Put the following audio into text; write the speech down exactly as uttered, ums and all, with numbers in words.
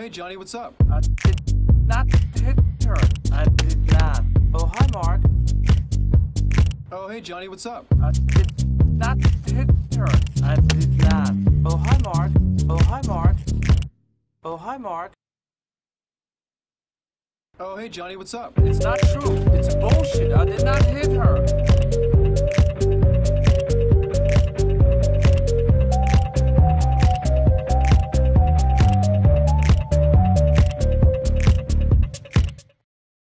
Johnny, what's up? I did not hit her. I did not. Oh, hi, Mark. Oh, hey, Johnny, what's up? I did not hit her. I did not. Oh, hi, Mark. Oh, hi, Mark. Oh, hi, Mark. Oh, hey, Johnny, what's up? It's not true. It's bullshit. I did not hit her.